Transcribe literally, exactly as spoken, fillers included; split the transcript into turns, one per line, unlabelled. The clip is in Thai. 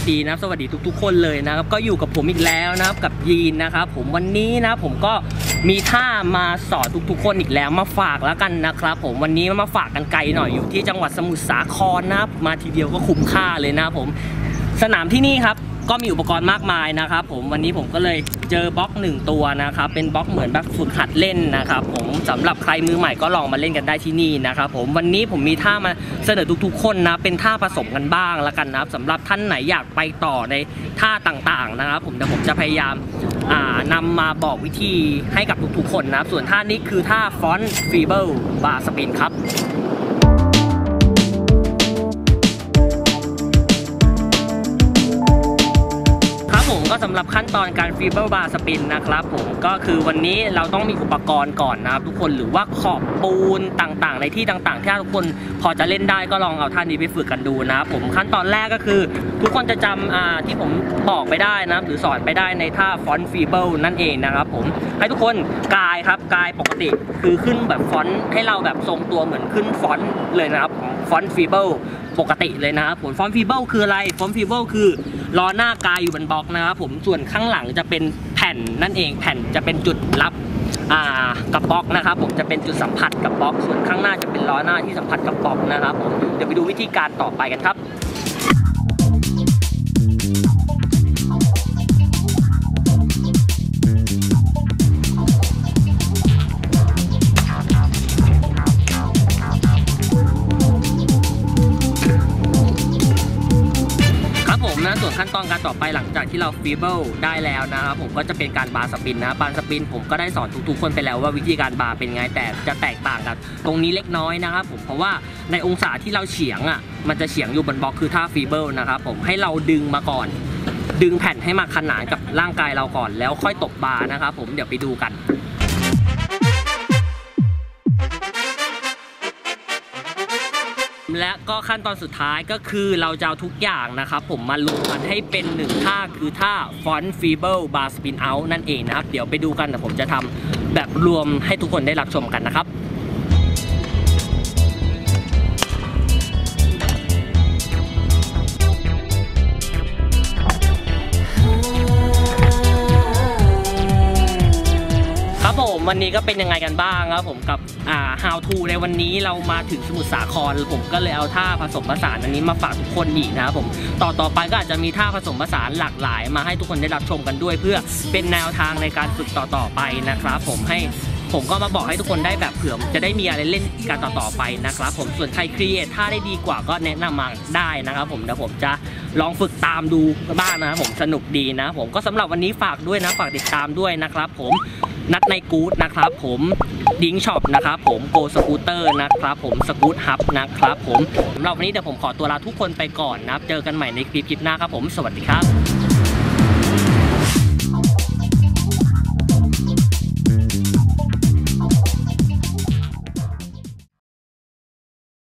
ดีนะสวัสดีทุกๆคนเลยนะครับก็อยู่กับผมอีกแล้วนะครับกับยีนนะครับผมวันนี้นะผมก็มีท่ามาสอนทุกๆคนอีกแล้วมาฝากแล้วกันนะครับผมวันนี้มาฝากกันไกลหน่อยอยู่ที่จังหวัดสมุทรสาครนะครับมาทีเดียวก็คุ้มค่าเลยนะผมสนามที่นี่ครับก็มีอุปกรณ์มากมายนะครับผมวันนี้ผมก็เลยเจอบล็อกหนึ่งตัวนะครับเป็นบล็อกเหมือนแบบฝึกหัดเล่นนะครับผมสำหรับใครมือใหม่ก็ลองมาเล่นกันได้ที่นี่นะครับผมวันนี้ผมมีท่ามาเสนอทุกๆคนนะเป็นท่าผสมกันบ้างแล้วกันนะครับสำหรับท่านไหนอยากไปต่อในท่าต่างๆนะครับผมเดี๋ยวผมจะพยายามนำมาบอกวิธีให้กับทุกๆคนนะส่วนท่านี้คือท่าฟอนต์ฟีเบิลบาร์สปินครับผมก็สำหรับขั้นตอนการฟีเบิลบาร์สปินนะครับผมก็คือวันนี้เราต้องมีอุปกรณ์ก่อนนะครับทุกคนหรือว่าขอบปูนต่างๆในที่ต่างๆที่ทุกคนพอจะเล่นได้ก็ลองเอาท่านี้ไปฝึกกันดูนะครับผมขั้นตอนแรกก็คือทุกคนจะจำที่ผมบอกไปได้นะหรือสอนไปได้ในท่าฟอนต์ฟีเบิลนั่นเองนะครับผมให้ทุกคนกายครับกายปกติคือขึ้นแบบฟอนต์ให้เราแบบทรงตัวเหมือนขึ้นฟอนต์เลยนะครับฟอนต์ฟีเบิลปกติเลยนะครับผมฟอนต์ฟีเบิลคืออะไรฟอนต์ฟีเบิลคือล้อหน้ากายอยู่บนบล็อกนะครับผมส่วนข้างหลังจะเป็นแผ่นนั่นเองแผ่นจะเป็นจุดรับกับบล็อกนะครับผมจะเป็นจุดสัมผัสกับบล็อกส่วนข้างหน้าจะเป็นล้อหน้าที่สัมผัสกับบล็อกนะครับผมเดี๋ยวไปดูวิธีการต่อไปกันครับส่วนขั้นตอนการต่อไปหลังจากที่เราฟีเบิลได้แล้วนะครับผมก็จะเป็นการบาร์สปินนะบาร์สปินผมก็ได้สอนทุกๆคนไปแล้วว่าวิธีการบาร์เป็นไงแต่จะแตกต่างกันตรงนี้เล็กน้อยนะครับผมเพราะว่าในองศาที่เราเฉียงอ่ะมันจะเฉียงอยู่บนบล็อกคือท่าฟีเบิลนะครับผมให้เราดึงมาก่อนดึงแผ่นให้มาขนานกับร่างกายเราก่อนแล้วค่อยตบบาร์นะครับผมเดี๋ยวไปดูกันและก็ขั้นตอนสุดท้ายก็คือเราจะเอาทุกอย่างนะครับผมมารวมกันให้เป็นหนึ่งท่าคือท่าฟอนต์ฟีเบิลบาร์สปินเอาท์นั่นเองนะครับเดี๋ยวไปดูกันแต่ผมจะทำแบบรวมให้ทุกคนได้รับชมกันนะครับครับผมวันนี้ก็เป็นยังไงกันบ้างครับผมกับอ่า how to ในวันนี้เรามาถึงสมุทรสาครผมก็เลยเอาท่าผสมผสานอันนี้มาฝากทุกคนอีกนะครับผมต่อต่อไปก็อาจจะมีท่าผสมผสานหลากหลายมาให้ทุกคนได้รับชมกันด้วยเพื่อเป็นแนวทางในการฝึกต่อต่อไปนะครับผมให้ผมก็มาบอกให้ทุกคนได้แบบเผื่อจะได้มีอะไรเล่นการต่อต่อไปนะครับผมส่วนใครครีเอทท่าได้ดีกว่าก็แนะนำมาได้นะครับผมเดี๋ยวผมจะลองฝึกตามดูบ้างนะครับผมสนุกดีนะผมก็สำหรับวันนี้ฝากด้วยนะฝากติดตามด้วยนะครับผมนัดในกู๊ดนะครับผมดิ้งช็อปนะครับผมโกสกูตเตอร์นะครับผมสกู๊ตฮับนะครับผมสำหรับวันนี้เดี๋ยวผมขอตัวลาทุกคนไปก่อนนะครับเจอกันใหม่ในคลิปคลิปหน้าครับผมสวัสดีครับ